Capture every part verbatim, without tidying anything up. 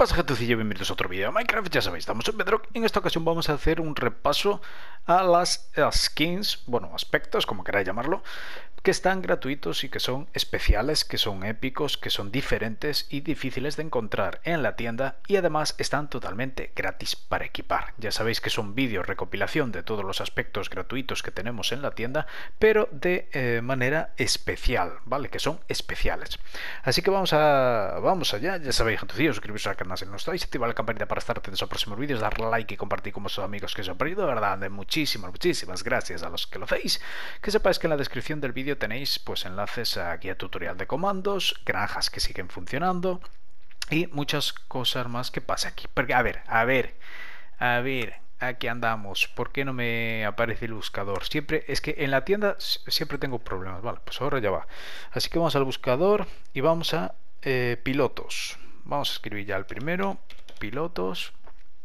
pasa, gentecilla? Bienvenidos a otro vídeo de Minecraft. Ya sabéis, estamos en Bedrock y en esta ocasión vamos a hacer un repaso a las skins, bueno, aspectos, como queráis llamarlo, que están gratuitos y que son especiales, que son épicos, que son diferentes y difíciles de encontrar en la tienda, y además están totalmente gratis para equipar. Ya sabéis que son vídeos recopilación de todos los aspectos gratuitos que tenemos en la tienda, pero de eh, manera especial, ¿vale? Que son especiales. Así que vamos a vamos allá. Ya sabéis, gentecillos, suscribiros al canal si no estáis, activar la campanita para estar atentos a próximos vídeos, dar like y compartir con vuestros amigos que se han perdido, de verdad, de muchísimas, muchísimas gracias a los que lo hacéis. Que sepáis que en la descripción del vídeo tenéis pues enlaces a guía tutorial de comandos, granjas que siguen funcionando y muchas cosas más que pasa aquí. Porque, a ver, a ver, a ver, aquí andamos. ¿Por qué no me aparece el buscador? Siempre, es que en la tienda siempre tengo problemas. Vale, pues ahora ya va. Así que vamos al buscador y vamos a eh, pilotos. Vamos a escribir ya el primero, pilotos.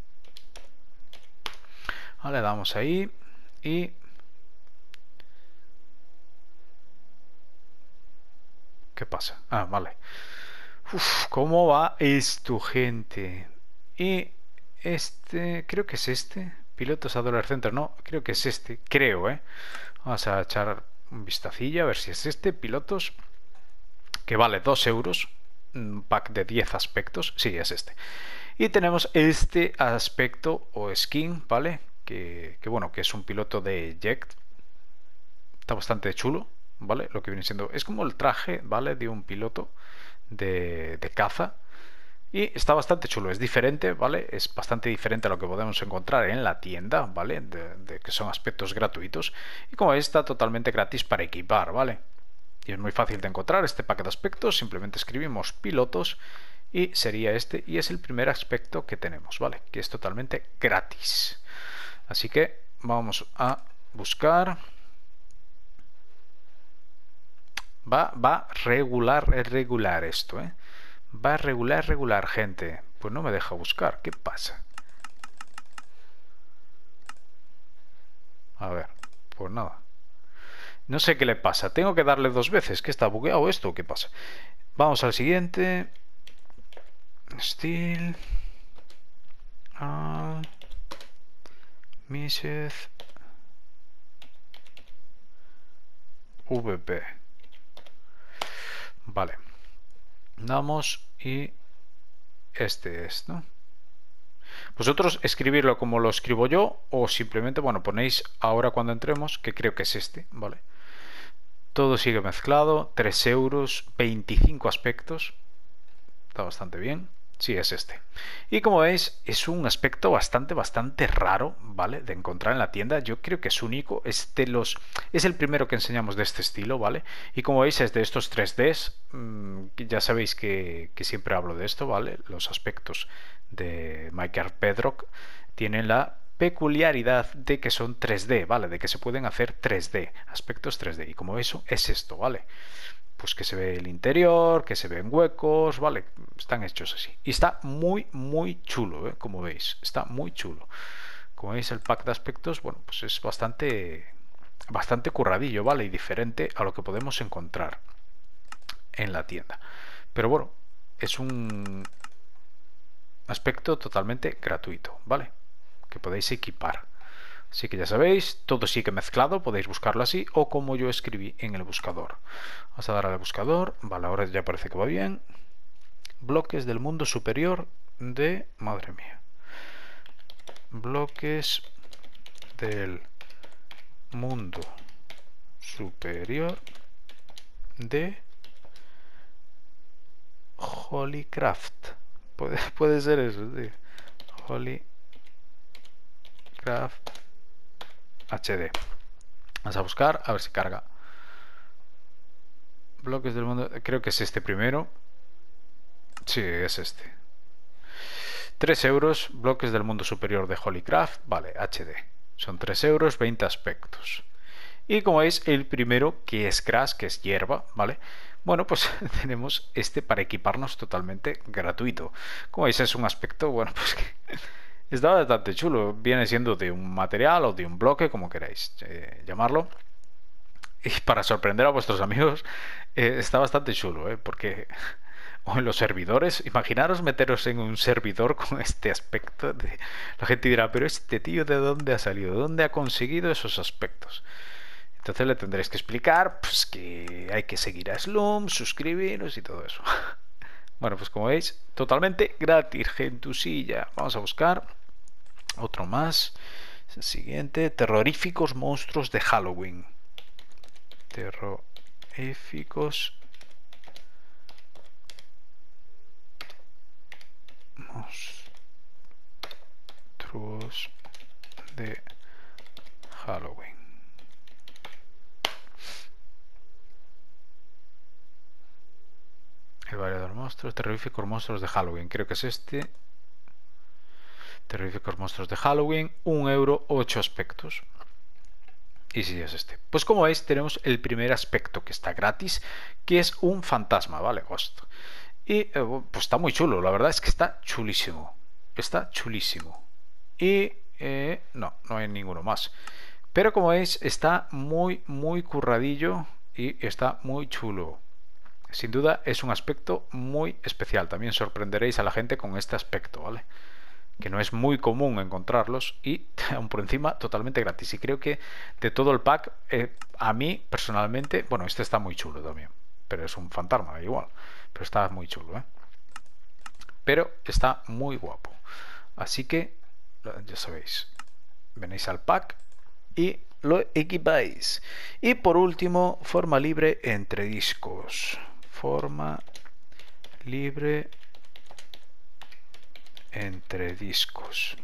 Vale, damos ahí y ¿qué pasa? Ah, vale. Uf, ¿cómo va esto, gente? Y este, creo que es este. Pilotos a Dollar Center, no, creo que es este. Creo, ¿eh? Vamos a echar un vistacillo a ver si es este. Pilotos, que vale dos euros. Un pack de diez aspectos. Sí, es este. Y tenemos este aspecto o skin, ¿vale? Que, que bueno, que es un piloto de jet. Está bastante chulo, ¿vale? Lo que viene siendo, es como el traje, ¿vale? De un piloto de, de caza. Y está bastante chulo, es diferente, ¿vale? Es bastante diferente a lo que podemos encontrar en la tienda, ¿vale? De, de que son aspectos gratuitos. Y como veis, está totalmente gratis para equipar, ¿vale? Y es muy fácil de encontrar este pack de aspectos. Simplemente escribimos pilotos y sería este. Y es el primer aspecto que tenemos, ¿vale? Que es totalmente gratis. Así que vamos a buscar. Va, va regular, regular esto, ¿eh? Va regular, regular, gente. Pues no me deja buscar. ¿Qué pasa? A ver, pues nada. No sé qué le pasa. Tengo que darle dos veces. ¿Qué está bugueado esto? ¿Qué pasa? Vamos al siguiente. Steel. Ah, Miseth. V P. Vale. Damos y este es, ¿no? Vosotros escribirlo como lo escribo yo o simplemente, bueno, ponéis ahora cuando entremos, que creo que es este, ¿vale? Todo sigue mezclado, tres euros, veinticinco aspectos. Está bastante bien. Sí, es este. Y como veis, es un aspecto bastante, bastante raro, ¿vale? De encontrar en la tienda. Yo creo que es único. Es, de los, es el primero que enseñamos de este estilo, ¿vale? Y como veis, es de estos tres Ds. Mmm, ya sabéis que, que siempre hablo de esto, ¿vale? Los aspectos de Minecraft Bedrock tienen la peculiaridad de que son tres D, ¿vale? De que se pueden hacer tres D, aspectos tres D. Y como eso, es esto, ¿vale? Pues que se ve el interior, que se ven huecos, ¿vale? Están hechos así. Y está muy, muy chulo, ¿eh? Como veis, está muy chulo. Como veis, el pack de aspectos, bueno, pues es bastante, bastante curradillo, ¿vale? Y diferente a lo que podemos encontrar en la tienda. Pero bueno, es un aspecto totalmente gratuito, ¿vale? Que podéis equipar. Así que ya sabéis, todo sigue mezclado, podéis buscarlo así o como yo escribí en el buscador. Vamos a dar al buscador, vale, ahora ya parece que va bien. Bloques del mundo superior de... Madre mía. Bloques del mundo superior de Holycraft. Puede, puede ser eso, tío. Holycraft H D. Vamos a buscar, a ver si carga. Bloques del mundo, creo que es este primero. Sí, es este. tres euros, bloques del mundo superior de Holycraft. Vale, H D. Son tres euros, veinte aspectos. Y como veis, el primero, que es grass, que es hierba, ¿vale? Bueno, pues tenemos este para equiparnos totalmente gratuito. Como veis, es un aspecto, bueno, pues que está bastante chulo. Viene siendo de un material o de un bloque, como queráis eh, llamarlo. Y para sorprender a vuestros amigos, eh, está bastante chulo, ¿eh? Porque o en los servidores. Imaginaros meteros en un servidor con este aspecto. De... La gente dirá, pero este tío ¿de dónde ha salido? ¿De dónde ha conseguido esos aspectos? Entonces le tendréis que explicar pues, que hay que seguir a Slum, suscribiros y todo eso. Bueno, pues como veis, totalmente gratis, gentusilla. Vamos a buscar otro más. El siguiente, terroríficos monstruos de Halloween. Terroríficos monstruos de Halloween. El variador monstruos, terroríficos monstruos de Halloween. Creo que es este. Terroríficos monstruos de Halloween. Un euro, ocho aspectos. Y si es este. Pues como veis, tenemos el primer aspecto que está gratis, que es un fantasma, ¿vale? Ghost. Y eh, pues está muy chulo, la verdad es que está chulísimo. Está chulísimo. Y eh, no, no hay ninguno más. Pero como veis, está muy, muy curradillo y está muy chulo. Sin duda es un aspecto muy especial. También sorprenderéis a la gente con este aspecto, ¿vale? Que no es muy común encontrarlos y aún por encima totalmente gratis. Y creo que de todo el pack, eh, a mí personalmente, bueno, este está muy chulo también, pero es un fantasma igual, pero está muy chulo, ¿eh? Pero está muy guapo. Así que, ya sabéis, venís al pack y lo equipáis. Y por último, forma libre entre discos. Forma libre entre discos.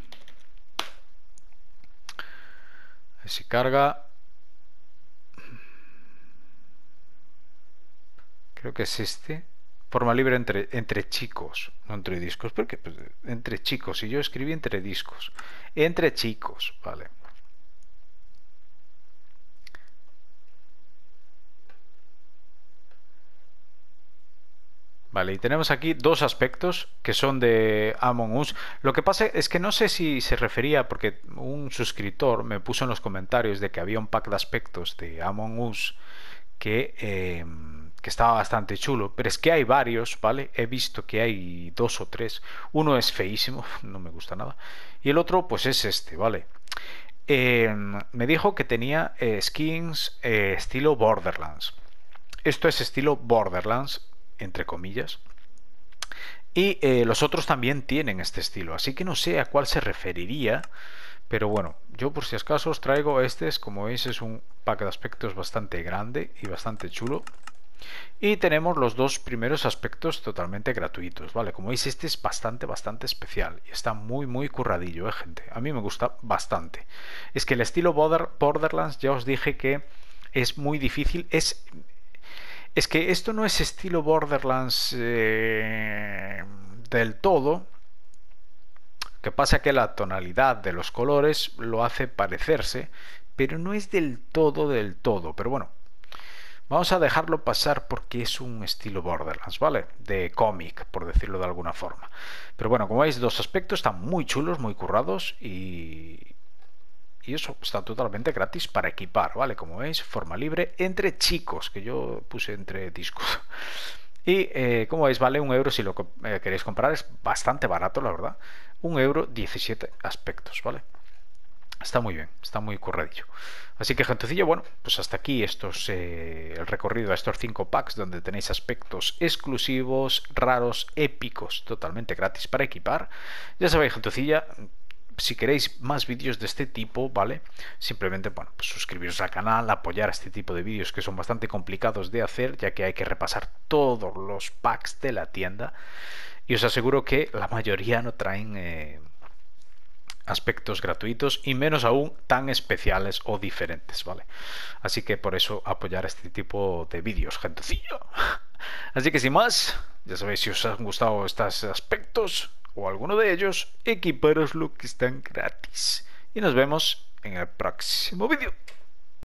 A ver si carga. Creo que es este. Forma libre entre, entre chicos, no entre discos. ¿Por qué? Pues entre chicos. Y yo escribí entre discos. Entre chicos, vale. Vale, y tenemos aquí dos aspectos que son de Among Us. Lo que pasa es que no sé si se refería, porque un suscriptor me puso en los comentarios de que había un pack de aspectos de Among Us que, eh, que estaba bastante chulo. Pero es que hay varios, ¿vale? He visto que hay dos o tres. Uno es feísimo, no me gusta nada. Y el otro, pues es este, ¿vale? Eh, me dijo que tenía eh, skins eh, estilo Borderlands. Esto es estilo Borderlands, entre comillas. Y eh, los otros también tienen este estilo, así que no sé a cuál se referiría, pero bueno, yo por si acaso os traigo este, como veis es un pack de aspectos bastante grande y bastante chulo. Y tenemos los dos primeros aspectos totalmente gratuitos, ¿vale? Como veis este es bastante, bastante especial y está muy, muy curradillo, ¿eh, gente? A mí me gusta bastante. Es que el estilo Border, Borderlands ya os dije que es muy difícil, es... Es que esto no es estilo Borderlands eh, del todo. Que pasa que la tonalidad de los colores lo hace parecerse, pero no es del todo del todo. Pero bueno, vamos a dejarlo pasar porque es un estilo Borderlands, ¿vale? De cómic, por decirlo de alguna forma. Pero bueno, como veis, dos aspectos están muy chulos, muy currados y... Y eso está totalmente gratis para equipar, ¿vale? Como veis, forma libre entre chicos, que yo puse entre discos. Y eh, como veis, vale un euro si lo eh, queréis comprar. Es bastante barato, la verdad. Un euro, diecisiete aspectos, ¿vale? Está muy bien, está muy curradillo. Así que, gentecillo, bueno, pues hasta aquí estos, eh, el recorrido a estos cinco packs donde tenéis aspectos exclusivos, raros, épicos, totalmente gratis para equipar. Ya sabéis, gentecilla, si queréis más vídeos de este tipo, ¿vale? Simplemente, bueno, pues suscribiros al canal, apoyar este tipo de vídeos que son bastante complicados de hacer, ya que hay que repasar todos los packs de la tienda. Y os aseguro que la mayoría no traen eh, aspectos gratuitos y menos aún tan especiales o diferentes, ¿vale? Así que por eso apoyar este tipo de vídeos, gentecillo. Así que sin más, ya sabéis, si os han gustado estos aspectos o alguno de ellos, equiparos lo que están gratis. Y nos vemos en el próximo vídeo.